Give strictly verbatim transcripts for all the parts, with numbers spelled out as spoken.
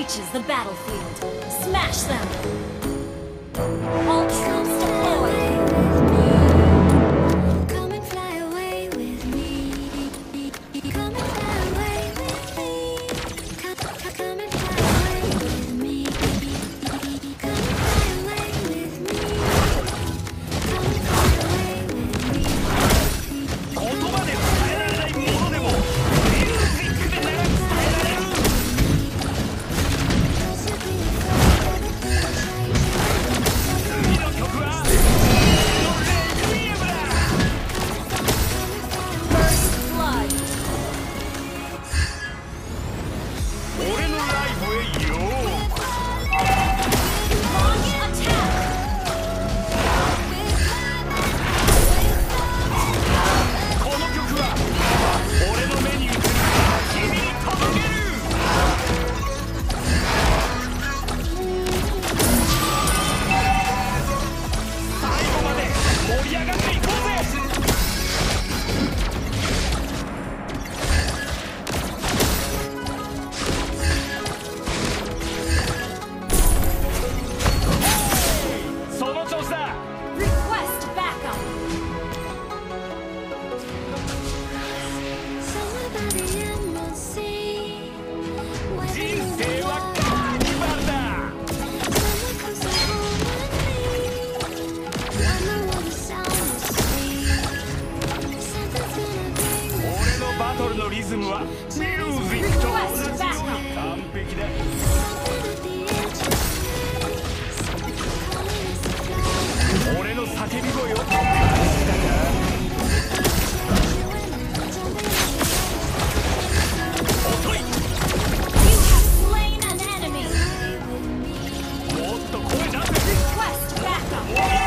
reaches the battlefield, smash them! All troops deployed! Come and fly away with me. Come and fly away with me. Come, come, come and fly away with me. Come and fly away with me. Come and fly away with me. 言葉で伝えられないものでもミュージックでなら伝えられる。次の曲はレクイエムだ。 First blood! 俺のライブへよう。 Launch attack! この曲は俺の目に映る君に届ける。最後まで盛り上がっていこうぜ。その調子だ。 Request backup! Somewhere by the emerald sea, where 人 the 生 moon はカーニバルだ。 Someone comes to home with me. Wonder what the sound will see. Something's gonna bring me 俺のバトルのリズムはミュージックと同じように完璧だ。 something at the edge of space. Calling us to fly. 俺の叫び声を感じたか。遅い。 You have slain an enemy! もっと声出せ。 Request backup!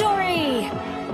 Victory!